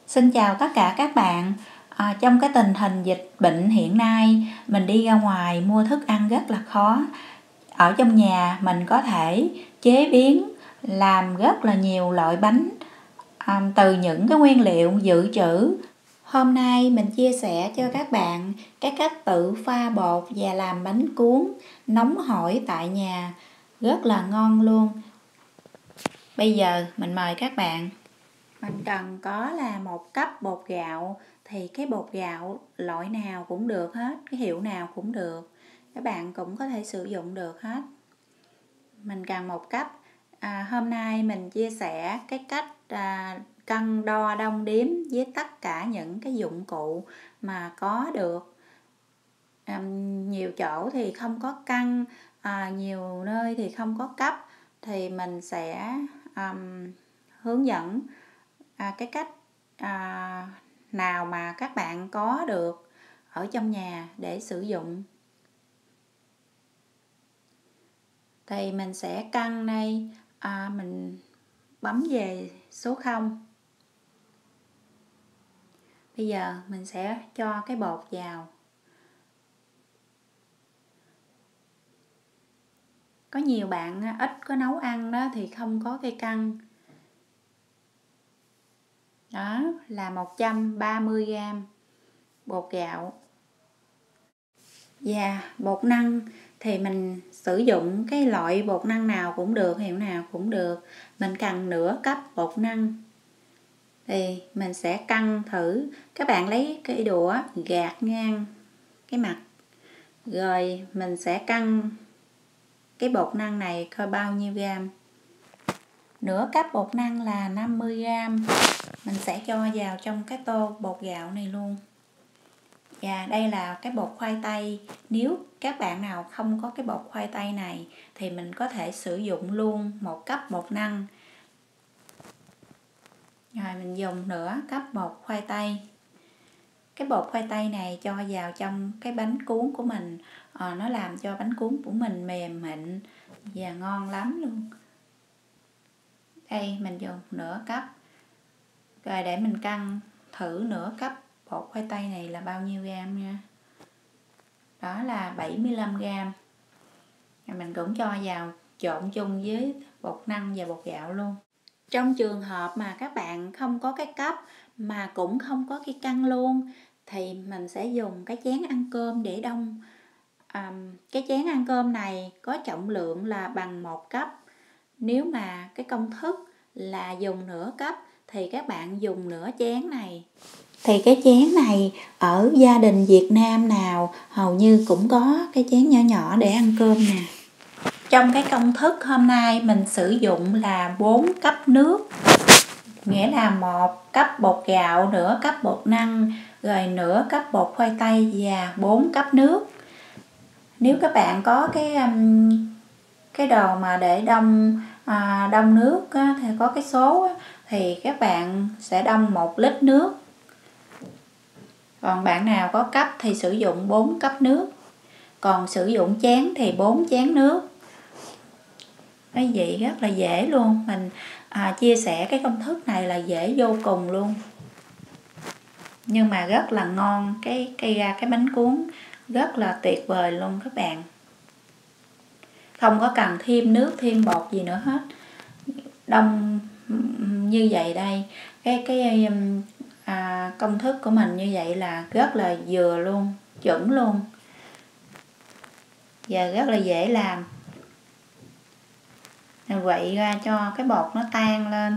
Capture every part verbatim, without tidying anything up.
Xin chào tất cả các bạn. À, trong cái tình hình dịch bệnh hiện nay, mình đi ra ngoài mua thức ăn rất là khó. Ở trong nhà mình có thể chế biến, làm rất là nhiều loại bánh à, từ những cái nguyên liệu dự trữ. Hôm nay mình chia sẻ cho các bạn cái cách tự pha bột và làm bánh cuốn nóng hổi tại nhà, rất là ngon luôn. Bây giờ mình mời các bạn. Mình cần có là một cốc bột gạo, thì cái bột gạo loại nào cũng được hết, cái hiệu nào cũng được, các bạn cũng có thể sử dụng được hết. Mình cần một cốc. À, hôm nay mình chia sẻ cái cách à, cân đo đong đếm với tất cả những cái dụng cụ mà có được. À, nhiều chỗ thì không có cân, à, nhiều nơi thì không có cấp, thì mình sẽ um, hướng dẫn À, cái cách à, nào mà các bạn có được ở trong nhà để sử dụng. Thì mình sẽ cân đây, à, mình bấm về số không. Bây giờ mình sẽ cho cái bột vào. Có nhiều bạn ít có nấu ăn đó thì không có cây cân. Đó là một trăm ba mươi gam bột gạo. Và bột năng thì mình sử dụng cái loại bột năng nào cũng được, hiệu nào cũng được. Mình cần nửa cốc bột năng. Thì mình sẽ cân thử. Các bạn lấy cái đũa gạt ngang cái mặt. Rồi mình sẽ cân cái bột năng này coi bao nhiêu gam. Nửa cốc bột năng là năm mươi gam. Mình sẽ cho vào trong cái tô bột gạo này luôn. Và đây là cái bột khoai tây. Nếu các bạn nào không có cái bột khoai tây này thì mình có thể sử dụng luôn một cốc bột năng. Rồi mình dùng nửa cốc bột khoai tây. Cái bột khoai tây này cho vào trong cái bánh cuốn của mình, à, nó làm cho bánh cuốn của mình mềm mịn và ngon lắm luôn. Đây mình dùng nửa cốc. Rồi để mình cân thử nửa cốc bột khoai tây này là bao nhiêu gam nha. Đó là bảy mươi lăm gam. Rồi mình cũng cho vào trộn chung với bột năng và bột gạo luôn. Trong trường hợp mà các bạn không có cái cốc mà cũng không có cái cân luôn, thì mình sẽ dùng cái chén ăn cơm để đong. À, cái chén ăn cơm này có trọng lượng là bằng một cốc. Nếu mà cái công thức là dùng nửa cốc thì các bạn dùng nửa chén này. Thì cái chén này ở gia đình Việt Nam nào hầu như cũng có cái chén nhỏ nhỏ để ăn cơm nè. Trong cái công thức hôm nay mình sử dụng là bốn cốc nước. Nghĩa là một cốc bột gạo, nửa cốc bột năng, rồi nửa cốc bột khoai tây và bốn cốc nước. Nếu các bạn có cái cái đồ mà để đong à, đong nước á, thì có cái số á, thì các bạn sẽ đong một lít nước. Còn bạn nào có cốc thì sử dụng bốn cốc nước. Còn sử dụng chén thì bốn chén nước. Cái vậy rất là dễ luôn. Mình à, chia sẻ cái công thức này là dễ vô cùng luôn. Nhưng mà rất là ngon. Cái cây ra cái bánh cuốn rất là tuyệt vời luôn các bạn. Không có cần thêm nước, thêm bột gì nữa hết. Đông như vậy đây. Cái cái à, công thức của mình như vậy là rất là vừa luôn, chuẩn luôn. Và rất là dễ làm. Rồi quậy ra cho cái bột nó tan lên.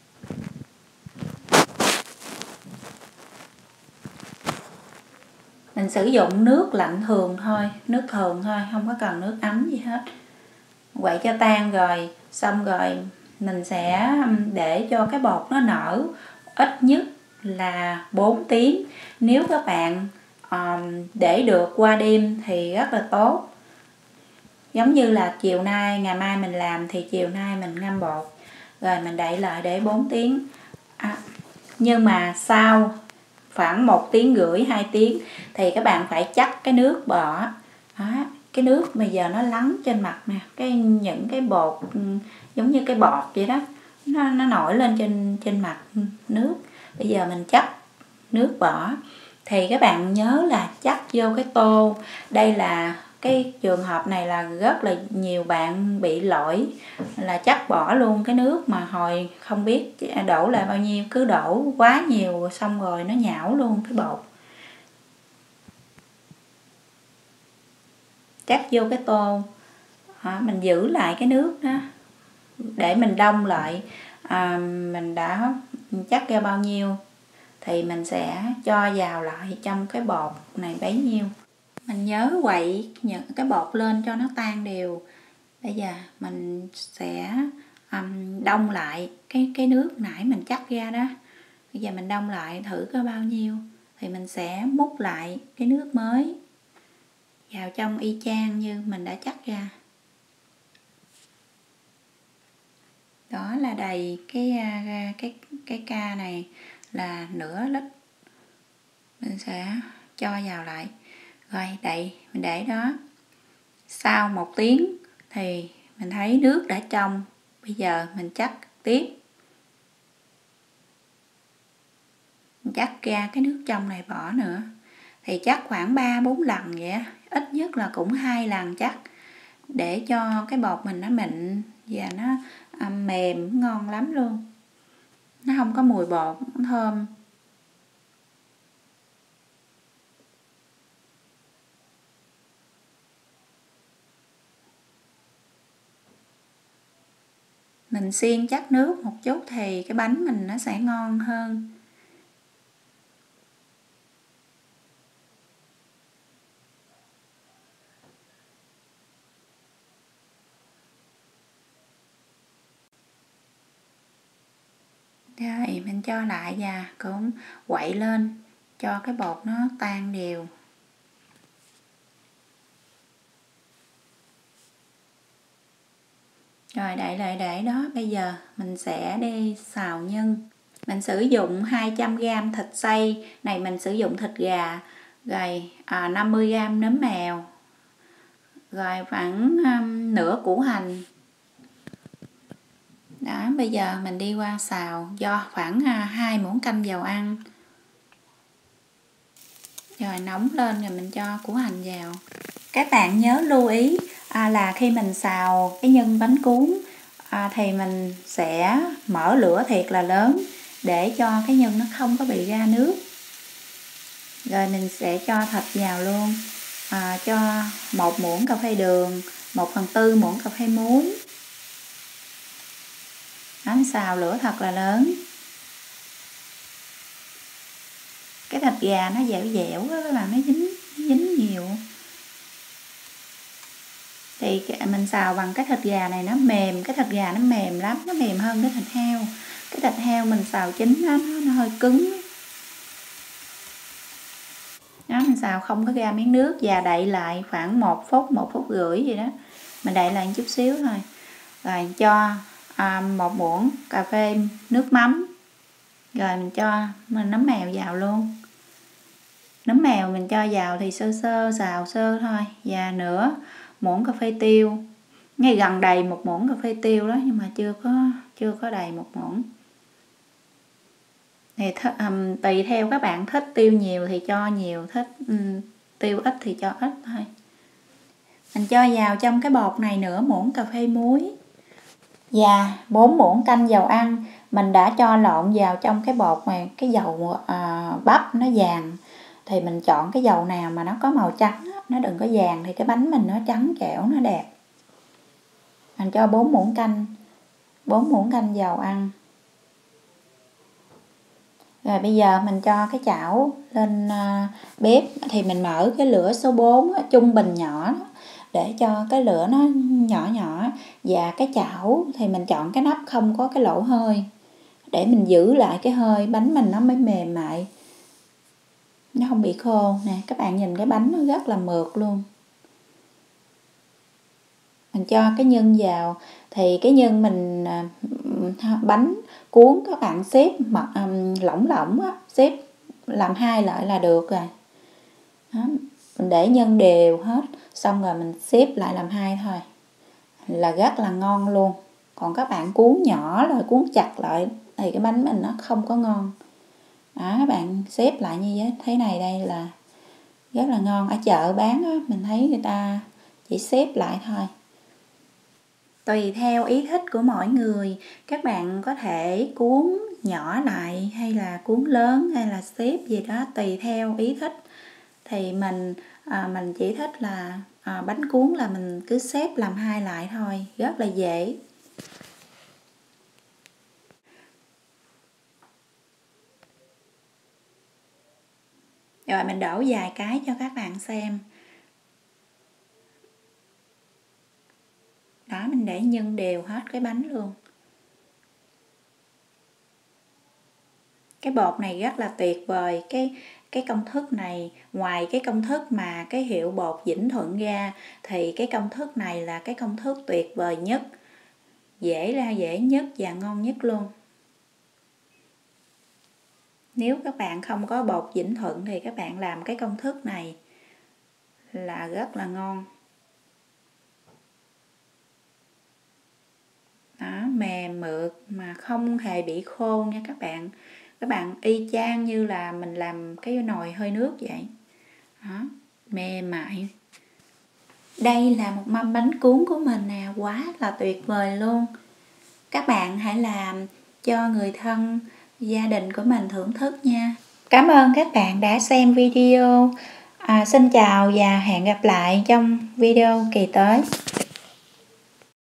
Mình sử dụng nước lạnh thường thôi, nước thường thôi, không có cần nước ấm gì hết. Quậy cho tan rồi, xong rồi mình sẽ để cho cái bột nó nở ít nhất là bốn tiếng. Nếu các bạn um, để được qua đêm thì rất là tốt. Giống như là chiều nay, ngày mai mình làm thì chiều nay mình ngâm bột. Rồi mình đậy lại để bốn tiếng. À, nhưng mà sau khoảng một tiếng rưỡi, hai tiếng thì các bạn phải chắc cái nước bỏ. Đó, cái nước bây giờ nó lắng trên mặt nè. Cái, những cái bột giống như cái bọt vậy đó. Nó, nó nổi lên trên, trên mặt nước. Bây giờ mình chắc nước vỏ. Thì các bạn nhớ là chắc vô cái tô. Đây là cái trường hợp này là rất là nhiều bạn bị lỗi là chắc bỏ luôn cái nước mà hồi không biết đổ lại bao nhiêu, cứ đổ quá nhiều xong rồi nó nhão luôn cái bột. Chắc vô cái tô, à, mình giữ lại cái nước đó để mình đông lại. À, mình đã chắc ra bao nhiêu thì mình sẽ cho vào lại trong cái bột này bấy nhiêu. Mình nhớ quậy những cái bột lên cho nó tan đều. Bây giờ mình sẽ um, đông lại cái cái nước nãy mình chắc ra đó. Bây giờ mình đông lại thử có bao nhiêu thì mình sẽ múc lại cái nước mới vào trong y chang như mình đã chắc ra. Đó là đầy cái cái cái ca này là nửa lít. Mình sẽ cho vào lại. Rồi đậy mình để đó. Sau một tiếng thì mình thấy nước đã trong. Bây giờ mình chắc tiếp. Mình chắc ra cái nước trong này bỏ nữa. Thì chắc khoảng ba bốn lần vậy á. Ít nhất là cũng hai lần chắc. Để cho cái bột mình nó mịn và nó mềm ngon lắm luôn. Nó không có mùi bột, nó thơm. Mình xiên chắc nước một chút thì cái bánh mình nó sẽ ngon hơn. Rồi mình cho lại và cũng quậy lên cho cái bột nó tan đều. Rồi đậy lại để đó. Bây giờ mình sẽ đi xào nhân. Mình sử dụng hai trăm gam thịt xay. Này mình sử dụng thịt gà. Rồi à, năm mươi gam nấm mèo. Rồi khoảng um, nửa củ hành. Đó, bây giờ mình đi qua xào do khoảng hai muỗng canh dầu ăn. Rồi nóng lên rồi mình cho củ hành vào. Các bạn nhớ lưu ý à, là khi mình xào cái nhân bánh cuốn à, thì mình sẽ mở lửa thiệt là lớn để cho cái nhân nó không có bị ra nước. Rồi mình sẽ cho thịt vào luôn. À, cho một muỗng cà phê đường, một phần tư muỗng cà phê muối. Đó, xào lửa thật là lớn. Cái thịt gà nó dẻo dẻo đó, là nó dính dính nhiều. Thì mình xào bằng cái thịt gà này nó mềm, cái thịt gà nó mềm lắm, nó mềm hơn cái thịt heo. Cái thịt heo mình xào chín nó, nó hơi cứng. Đó, mình xào không có ra miếng nước và đậy lại khoảng một phút, một phút rưỡi gì đó. Mình đậy lại một chút xíu thôi. Rồi cho à, một muỗng cà phê nước mắm. Rồi mình cho mình nấm mèo vào luôn. Nấm mèo mình cho vào thì sơ sơ xào sơ thôi. Và nửa muỗng cà phê tiêu. Ngay gần đầy một muỗng cà phê tiêu đó, nhưng mà chưa có chưa có đầy một muỗng. Thì um, tùy theo các bạn thích tiêu nhiều thì cho nhiều, thích um, tiêu ít thì cho ít thôi. Mình cho vào trong cái bột này nửa muỗng cà phê muối và bốn muỗng canh dầu ăn. Mình đã cho lộn vào trong cái bột này, cái dầu à, bắp nó vàng. Thì mình chọn cái dầu nào mà nó có màu trắng, nó đừng có vàng thì cái bánh mình nó trắng trẻo, nó đẹp. Mình cho bốn muỗng canh, bốn muỗng canh dầu ăn. Rồi bây giờ mình cho cái chảo lên bếp thì mình mở cái lửa số bốn trung bình nhỏ để cho cái lửa nó nhỏ nhỏ, và cái chảo thì mình chọn cái nắp không có cái lỗ hơi để mình giữ lại cái hơi, bánh mình nó mới mềm mại, nó không bị khô nè. Các bạn nhìn cái bánh nó rất là mượt luôn. Mình cho cái nhân vào thì cái nhân mình bánh cuốn các bạn xếp mà um, lỏng lỏng á, xếp làm hai lại là được rồi. Đó, mình để nhân đều hết, xong rồi mình xếp lại làm hai thôi là rất là ngon luôn. Còn các bạn cuốn nhỏ rồi cuốn chặt lại thì cái bánh mình nó không có ngon. Đó, các bạn xếp lại như thế này đây là rất là ngon. Ở chợ bán á, mình thấy người ta chỉ xếp lại thôi. Tùy theo ý thích của mỗi người, các bạn có thể cuốn nhỏ lại hay là cuốn lớn hay là xếp gì đó tùy theo ý thích. Thì mình à, mình chỉ thích là à, bánh cuốn là mình cứ xếp làm hai lại thôi, rất là dễ. Rồi mình đổ vài cái cho các bạn xem. Đó, mình để nhân đều hết cái bánh luôn. Cái bột này rất là tuyệt vời. Cái cái công thức này, ngoài cái công thức mà cái hiệu bột Vĩnh Thuận ra, thì cái công thức này là cái công thức tuyệt vời nhất, dễ ra dễ nhất và ngon nhất luôn. Nếu các bạn không có bột Vĩnh Thuận thì các bạn làm cái công thức này là rất là ngon. Đó, mềm mượt mà không hề bị khô nha các bạn. Các bạn y chang như là mình làm cái nồi hơi nước vậy. Đó, mềm mại. Đây là một mâm bánh cuốn của mình nè, quá là tuyệt vời luôn. Các bạn hãy làm cho người thân, gia đình của mình thưởng thức nha. Cảm ơn các bạn đã xem video. À, xin chào và hẹn gặp lại trong video kỳ tới.